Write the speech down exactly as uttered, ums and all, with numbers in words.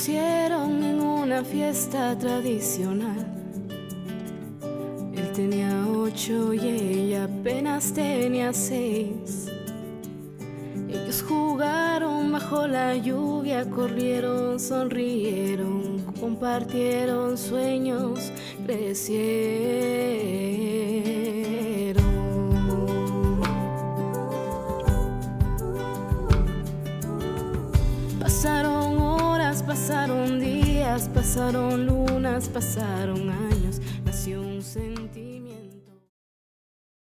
conocieron en una fiesta tradicional. Él tenía ocho y ella apenas tenía seis. Ellos jugaron bajo la lluvia, corrieron, sonrieron, compartieron sueños, crecieron. Pasaron horas, pasaron días, pasaron lunas, pasaron años. Nació un sentido.